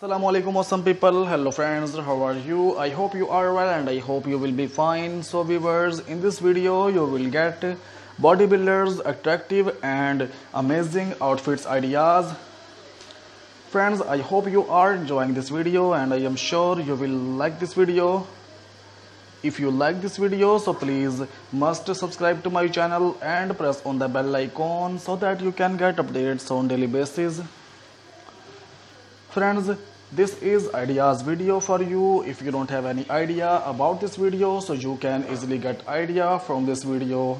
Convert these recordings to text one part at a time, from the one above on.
Assalamu alaikum awesome people. Hello friends, how are you? I hope you are well and I hope you will be fine. So viewers, in this video you will get bodybuilders attractive and amazing outfits ideas. Friends, I hope you are enjoying this video and I am sure you will like this video. If you like this video, so please must subscribe to my channel and press on the bell icon so that you can get updates on daily basis. Friends, this is ideas video for you. If you don't have any idea about this video, so you can easily get idea from this video.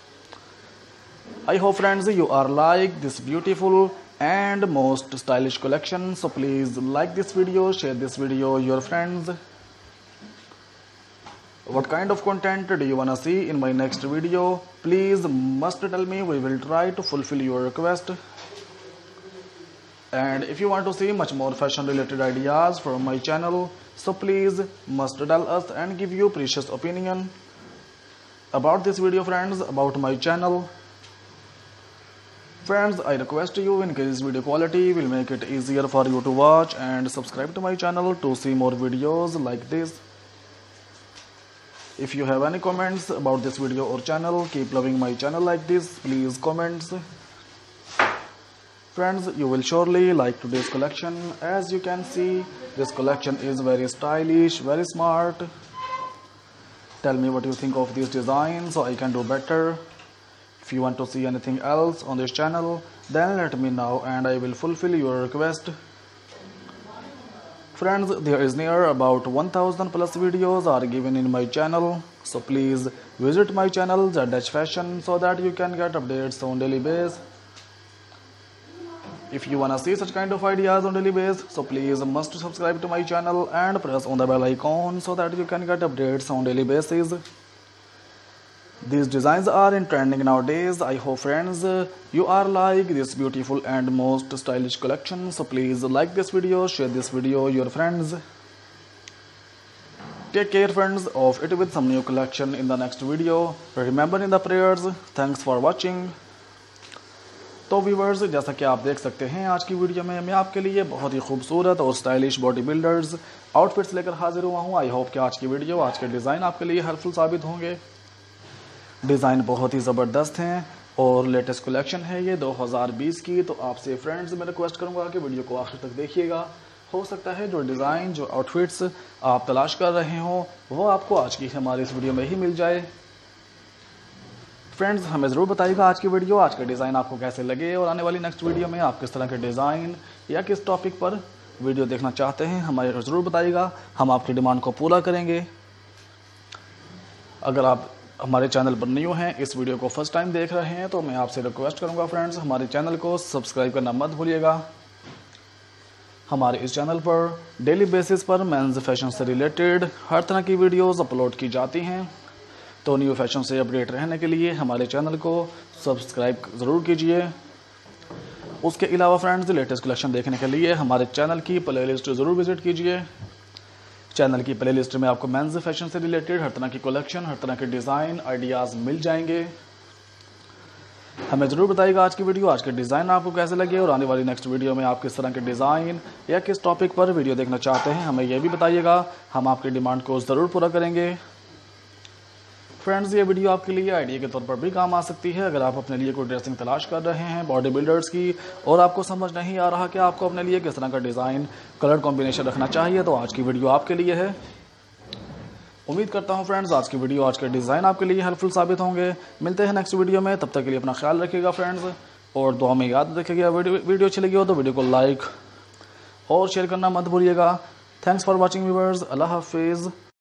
I hope friends you are like this beautiful and most stylish collection. So please like this video, share this video with your friends. What kind of content do you wanna see in my next video? Please must tell me. We will try to fulfill your request. And if you want to see much more fashion related ideas from my channel, so please must tell us and give you precious opinion about this video friends, about my channel. Friends, I request you increase video quality will make it easier for you to watch and subscribe to my channel to see more videos like this. If you have any comments about this video or channel, keep loving my channel like this, please comments. Friends, you will surely like today's collection. As you can see, this collection is very stylish, very smart. Tell me what you think of this design so I can do better. If you want to see anything else on this channel, then let me know and I will fulfill your request. Friends, there is near about 1000 plus videos are given in my channel. So please visit my channel ZH Fashion so that you can get updates on daily basis. If you wanna see such kind of ideas on daily basis, so please must subscribe to my channel and press on the bell icon so that you can get updates on daily basis. These designs are in trending nowadays. I hope friends you are like this beautiful and most stylish collection. So please like this video, share this video with your friends. Take care friends of it with some new collection in the next video. Remember in the prayers. Thanks for watching. तो viewers, जैसा कि आप देख सकते हैं आज की video में मैं आपके लिए बहुत ही खूबसूरत और स्टाइलिश बॉडी बिल्डर्स आउटफिट्स लेकर हाजिर हुआ हूं। आई होप कि आज की वीडियो, आज के डिज़ाइन आपके लिए हेल्पफुल साबित होंगे। डिज़ाइन बहुत ही ज़बरदस्त हैं और लेटेस्ट कलेक्शन है ये 2020 की। तो आपसे फ्रेंड्स मैं रिक्वेस्ट करूंगा कि वीडियो को आखिर तक देखिएगा। हो सकता है जो डिज़ाइन, जो आउटफिट्स आप तलाश कर रहे हो वो आपको आज की हमारी इस वीडियो में ही मिल जाए। फ्रेंड्स, हमें ज़रूर बताइएगा आज की वीडियो, आज के डिज़ाइन आपको कैसे लगे और आने वाली नेक्स्ट वीडियो में आप किस तरह के डिज़ाइन या किस टॉपिक पर वीडियो देखना चाहते हैं हमें ज़रूर बताइएगा। हम आपकी डिमांड को पूरा करेंगे। अगर आप हमारे चैनल पर न्यू हैं, इस वीडियो को फर्स्ट टाइम देख रहे हैं, तो मैं आपसे रिक्वेस्ट करूंगा फ्रेंड्स हमारे चैनल को सब्सक्राइब करना मत भूलिएगा। हमारे इस चैनल पर डेली बेसिस पर मेंस फैशन से रिलेटेड हर तरह की वीडियोज़ अपलोड की जाती हैं। तो न्यू फैशन से अपडेट रहने के लिए हमारे चैनल को सब्सक्राइब ज़रूर कीजिए। उसके अलावा फ्रेंड्स, लेटेस्ट कलेक्शन देखने के लिए हमारे चैनल की प्लेलिस्ट ज़रूर विजिट कीजिए। चैनल की प्लेलिस्ट में आपको मेंस फैशन से रिलेटेड हर तरह की कलेक्शन, हर तरह के डिज़ाइन आइडियाज़ मिल जाएंगे। हमें ज़रूर बताइएगा आज की वीडियो, आज के डिज़ाइन आपको कैसे लगे और आने वाली नेक्स्ट वीडियो में आप किस तरह के डिज़ाइन या किस टॉपिक पर वीडियो देखना चाहते हैं हमें यह भी बताइएगा। हम आपकी डिमांड को ज़रूर पूरा करेंगे। फ्रेंड्स, ये वीडियो आपके लिए आइडिया के तौर पर भी काम आ सकती है। अगर आप अपने लिए कोई ड्रेसिंग तलाश कर रहे हैं बॉडी बिल्डर्स की और आपको समझ नहीं आ रहा कि आपको अपने लिए किस तरह का डिज़ाइन, कलर कॉम्बिनेशन रखना चाहिए, तो आज की वीडियो आपके लिए है। उम्मीद करता हूँ फ्रेंड्स आज की वीडियो, आज के डिज़ाइन आपके लिए हेल्पफुल साबित होंगे। मिलते हैं नेक्स्ट वीडियो में, तब तक के लिए अपना ख्याल रखिएगा फ्रेंड्स और दुआ में याद रखिएगा। वीडियो अच्छी लगी हो तो वीडियो को लाइक और शेयर करना मत भूलिएगा। Thanks for watching viewers. अल्लाह हाफिज़।